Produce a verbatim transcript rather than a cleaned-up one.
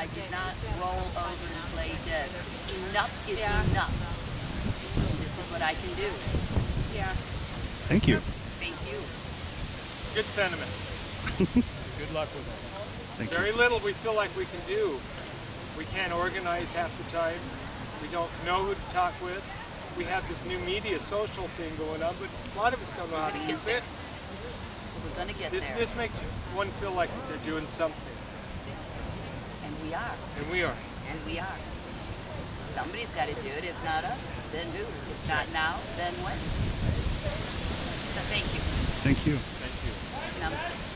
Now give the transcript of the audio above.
I did not roll over and play dead. Enough is Yeah. enough. This is what I can do. Yeah. Thank you. Thank you. Good sentiment. Good luck with it. Thank Very you. little we feel like we can do. We can't organize half the time. We don't know who to talk with. We have this new media social thing going on, but a lot of us don't know how to We're gonna use get it. We're going to get This, there. this makes one feel like they're doing something, And we are. and we are. And we are. Somebody's got to do it. If not us, then who? If not now, then when? So thank you. Thank you. Thank you. Namaste.